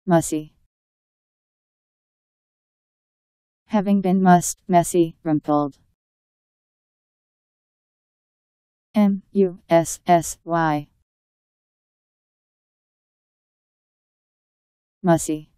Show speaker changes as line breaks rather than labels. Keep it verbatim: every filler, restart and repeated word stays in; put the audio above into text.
Mussy. Having been mussed, messy, rumpled. M U S S Y. Mussy.